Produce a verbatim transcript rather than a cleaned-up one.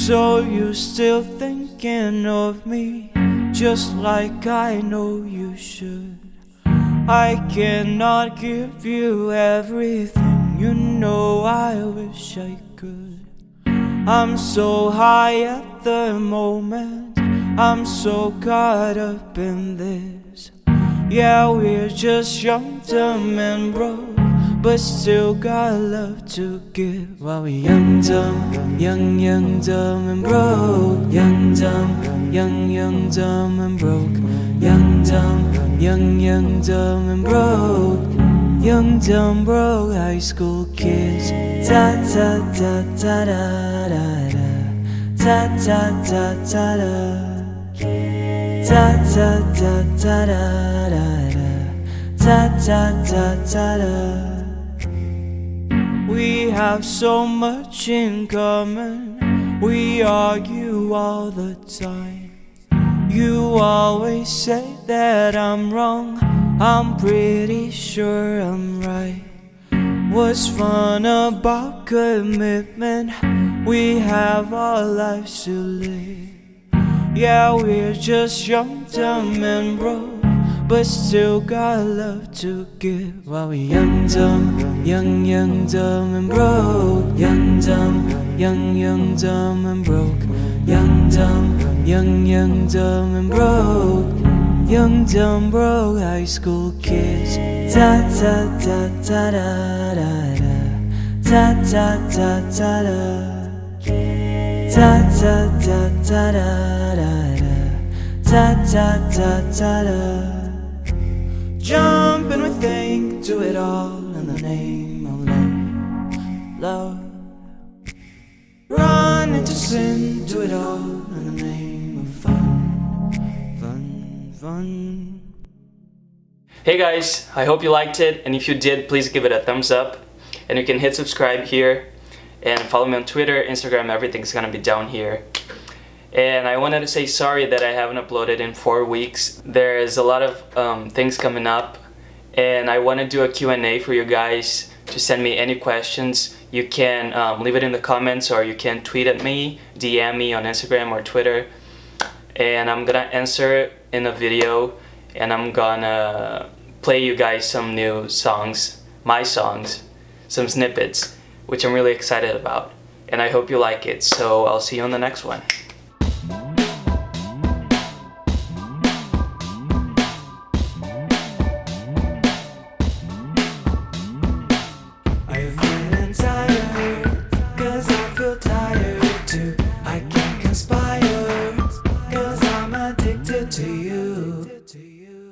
So you still thinking of me, just like I know you should. I cannot give you everything, you know I wish I could. I'm so high at the moment, I'm so caught up in this. Yeah, we're just young, dumb and broke, but still got love to give. While we're young, dumb, young, young, dumb and broke. Young, dumb, young, young, dumb and broke. Young, dumb, young, young, dumb and broke. Young, dumb, broke high school kids. Da da da da da da da. Da da da da da. Da da da da da da. Da da da da da. We have so much in common, we argue all the time. You always say that I'm wrong, I'm pretty sure I'm right. What's fun about commitment? We have our lives to live. Yeah, we're just young, dumb and broke, but still got love to give. While we're young, dumb, young, young, dumb and broke. Young, dumb, young, young, dumb and broke. Young, dumb, young, young, dumb and broke. Young, dumb, broke high school kids. Da da da da da da da. Da da da da da. Da da da da da da. Da da da da da. Jumping with thing, do it all in the name of love, love. Run into sin, do it all in the name of fun, fun, fun. Hey guys, I hope you liked it, and if you did, please give it a thumbs up. And you can hit subscribe here, and follow me on Twitter, Instagram, everything's gonna be down here. And I wanted to say sorry that I haven't uploaded in four weeks. There's a lot of um, things coming up, and I want to do a Q and A for you guys to send me any questions. You can um, leave it in the comments, or you can tweet at me, D M me on Instagram or Twitter, and I'm gonna answer in a video, and I'm gonna play you guys some new songs, my songs, some snippets, which I'm really excited about, and I hope you like it. So I'll see you on the next one. Conspire, cause I'm addicted to you.